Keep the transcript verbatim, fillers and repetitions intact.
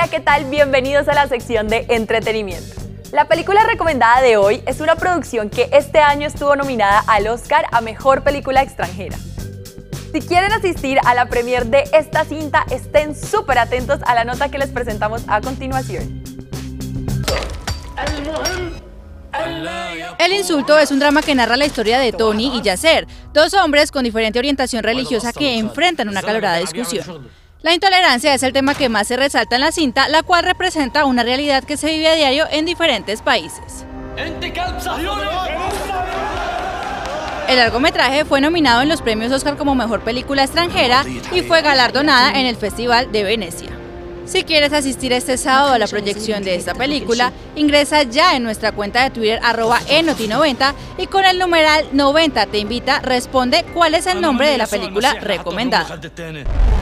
¿qué tal? Bienvenidos a la sección de entretenimiento. La película recomendada de hoy es una producción que este año estuvo nominada al Oscar a Mejor Película Extranjera. Si quieren asistir a la premiere de esta cinta, estén súper atentos a la nota que les presentamos a continuación. El insulto es un drama que narra la historia de Tony y Yasser, dos hombres con diferente orientación religiosa que enfrentan una acalorada discusión. La intolerancia es el tema que más se resalta en la cinta, la cual representa una realidad que se vive a diario en diferentes países. El largometraje fue nominado en los premios Oscar como Mejor Película Extranjera y fue galardonada en el Festival de Venecia. Si quieres asistir este sábado a la proyección de esta película, ingresa ya en nuestra cuenta de Twitter arroba enoti noventa y con el numeral noventa te invita, responde cuál es el nombre de la película recomendada.